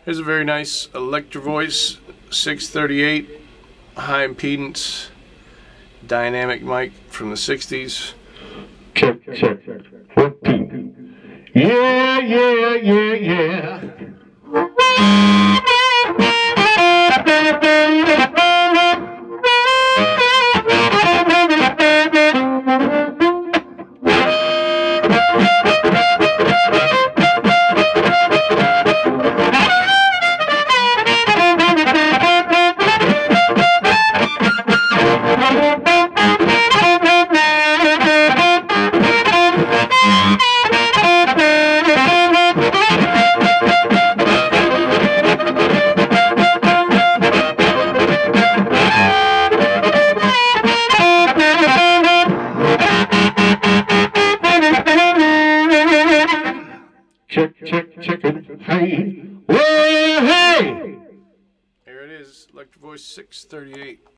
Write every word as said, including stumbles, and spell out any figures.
Here's a very nice ElectroVoice six thirty-eight high impedance dynamic mic from the sixties. Check, check, fourteen. Yeah, yeah, yeah, yeah. Check, check, check it. Hey. Whoa, hey! There it is, ElectroVoice six thirty-eight.